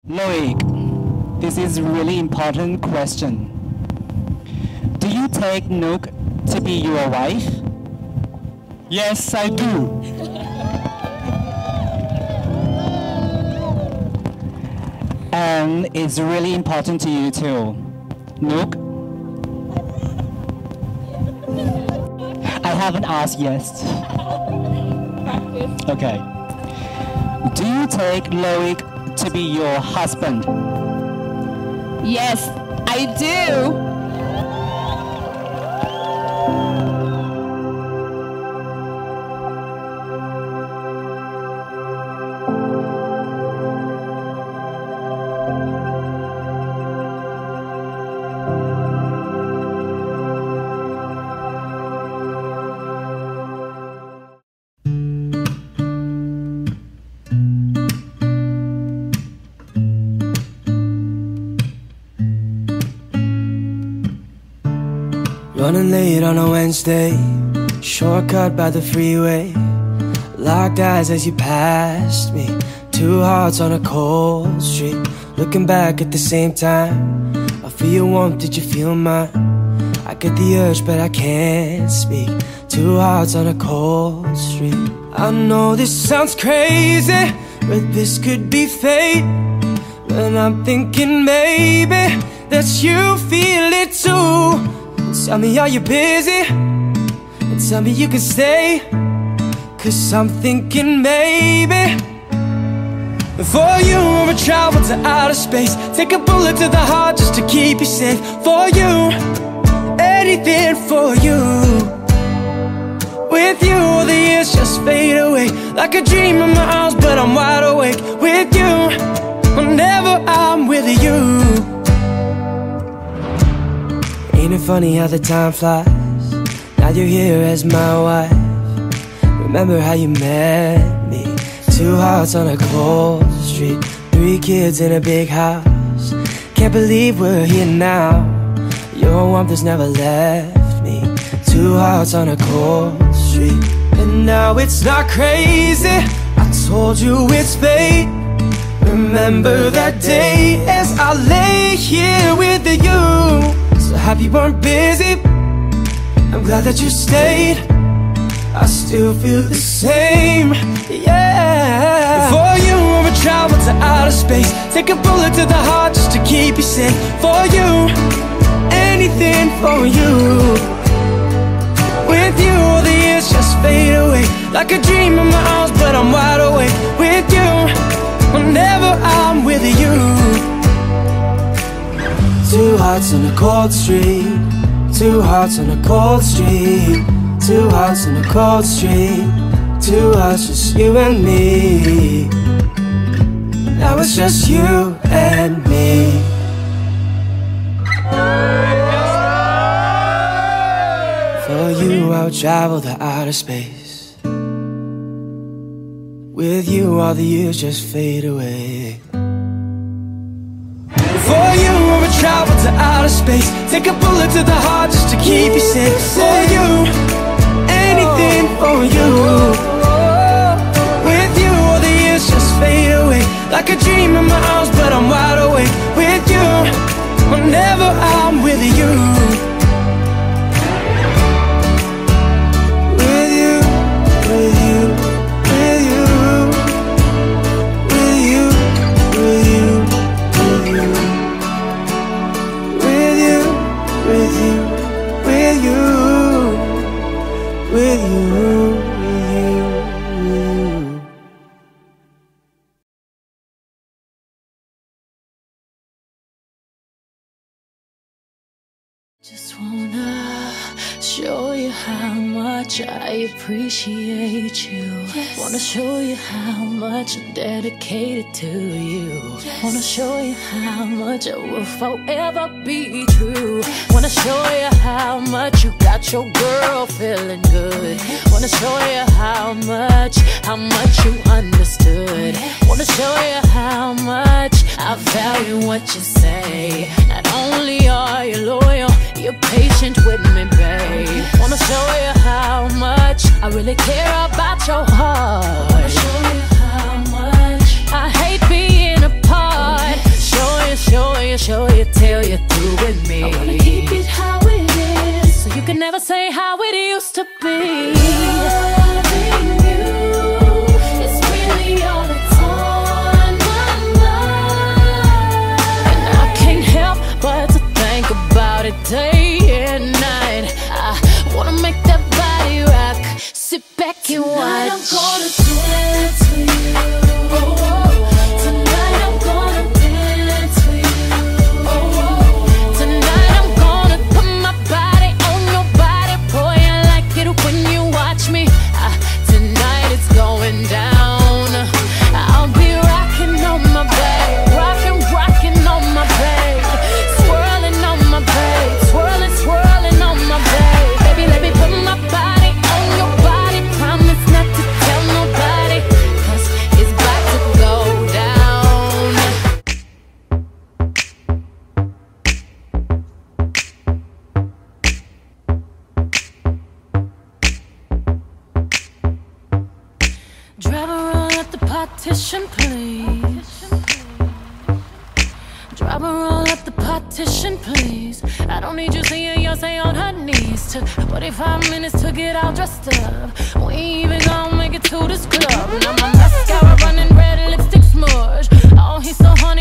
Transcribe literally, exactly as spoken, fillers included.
Loic, this is a really important question. Do you take Nook to be your wife? Yes, I do. And it's really important to you too. Nook? I haven't asked yet. Okay. Do you take Loic to be your husband? Yes, I do. Running late on a Wednesday, shortcut by the freeway. Locked eyes as you passed me, two hearts on a cold street. Looking back at the same time, I feel your warmth, did you feel mine? I get the urge but I can't speak, two hearts on a cold street. I know this sounds crazy, but this could be fate. But I'm thinking maybe that you feel it too. Tell me, are you busy? And tell me you can stay, cause I'm thinking maybe for you I would travel to outer space, take a bullet to the heart just to keep you safe. For you, anything for you. With you, all the years just fade away, like a dream in my arms, but I'm wide awake. With you, whenever I'm with you. Ain't it funny how the time flies? Now you're here as my wife. Remember how you met me? Two hearts on a cold street, three kids in a big house. Can't believe we're here now. Your warmth has never left me. Two hearts on a cold street. And now it's not crazy, I told you it's fate. Remember that day as I lay here with you. So happy you weren't busy, I'm glad that you stayed. I still feel the same, yeah. For you I would travel to outer space, take a bullet to the heart just to keep you safe. For you, anything for you. With you, all the years just fade away, like a dream in my arms, but I'm wide awake. With you, whenever I'm with you. Two hearts on a cold street, two hearts on a cold street, two hearts on a cold street, two hearts, just you and me. Now it's just you and me. For you I would travel to outer space. With you all the years just fade away. For you I would travel to outer space, take a bullet to the heart just to keep you safe. For you, anything for you. With you all the years just fade away, like a dream in my arms, but I'm wide awake. With you, whenever I'm with you. With you, with you, with you, with you, with you, with you. With you, with you, with you, with you, with you. Just wanna show you how much I appreciate you. Yes. Wanna show you how much I'm dedicated to you. Yes. Wanna show you how much I will forever be true. Yes. Wanna show you how much you got your girl feeling good. Yes. Wanna show you how much, how much you understood. Yes. Wanna show you how much I value what you say. Not only are you loyal, you're patient with me, babe. Wanna show you how much I really care about your heart. Wanna show you how much I hate being apart. this ain't how it used to be. Loving you is really all that's on my mind, and I can't help but to think about it day and night. I wanna make that body rock, sit back and watch. Tonight I'm gonna dance for you. Oh, oh. Tonight I'm gonna dance for you. Oh, oh. Tonight I'm gonna put my body on your body. Boy, I like it when you watch me. Uh, tonight it's going down. I'll be rocking on my bed, rocking, rocking on my bed, swirling on my bed, swirling, swirling on my bed. Baby, let me put my body on your body. Promise not to tell nobody, 'cause it's about to go down. Driver, roll up the partition, please. Driver, roll up the partition, please. I don't need you seeing Beyonce on her knees. Took forty-five minutes to get all dressed up. We ain't even gonna make it to this club. Now my mascara running red, lipstick smudge. Oh, he's so honey.